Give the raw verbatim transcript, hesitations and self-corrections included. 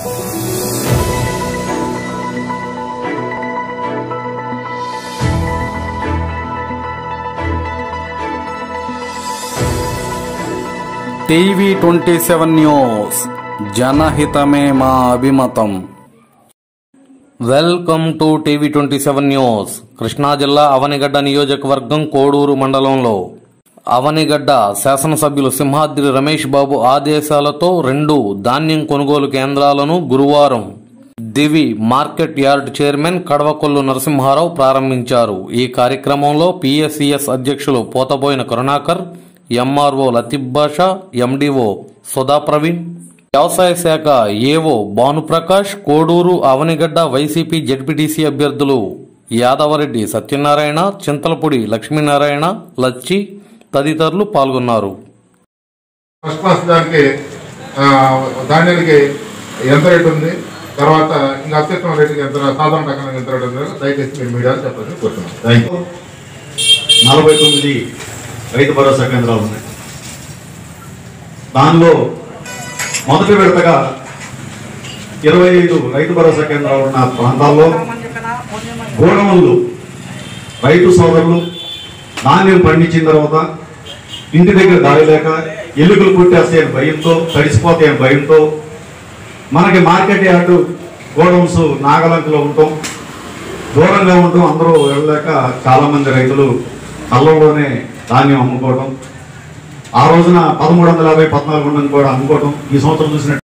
TV twenty seven news జనహితమే మా అభిమతం. Welcome to TV twenty seven news. Krishna జిల్లా అవనిగడ్డ నియోజకవర్గం కోడూరు మండలంలో అవనిగడ్డ శాసనసభ్యులు సింహాద్రి రమేష్ బాబు ఆదేశాలతో రెండు ధాన్యం కొనుగోలు కేంద్రాలను గురువారం Divi market yard chairman Kadavakollu Narasimharao ప్రారంభించారు. ఈ కార్యక్రమంలో పిఎస్సిఎస్ అధ్యక్షులు పోతబోయిన కరుణాకర్, ఎంఆర్ఓ లతీఫ్ బాషా, ఎండిఓ సుధా ప్రవీణ్, వ్యవసాయ శాఖ AO Bhanuprakash, Koduru Avanigadda YCP ZPTC అభ్యర్థులు యాదవరెడ్డి సత్యనారాయణ, చింతలపూడి లక్ష్మీనారాయణ, లచ్చి తదితరులు పాల్గొన్నారు. ఫస్ట్ క్లాస్ దానికి ధాన్యానికి ఎంత రేటు ఉంది, తర్వాత ఇంకా అత్యుత్తమ రేటుకి ఎంత, సాధారణ రకానికి ఎంత రేటు ఉంది, దయచేసి మీరు మీడియా చెప్పాలని కోరుతున్నాను. Thank you. నలభై తొమ్మిది రైతు భరోసా కేంద్రాలు ఉన్నాయి. దానిలో మొదటి విడతగా ఇరవై ఐదు రైతు భరోసా కేంద్రాలు ఉన్న ప్రాంతాల్లో గోడౌన్లు రైతు సోదరులు ధాన్యం పండించిన తర్వాత ఇంటి దగ్గర దారి లేక ఎలుకలు పుట్టేస్తే భయంతో, తడిసిపోతే భయంతో మనకి మార్కెట్ యార్డు గోడౌన్స్ నాగలంకలో ఉంటాం, దూరంగా ఉంటాం, అందరూ వెళ్ళలేక చాలామంది రైతులు కళ్ళలోనే ధాన్యం అమ్ముకోవడం, ఆ రోజున పదమూడు వందల యాభై పద్నాలుగు వందలు కూడా అమ్ముకోవడం ఈ సంవత్సరం చూసినట్టు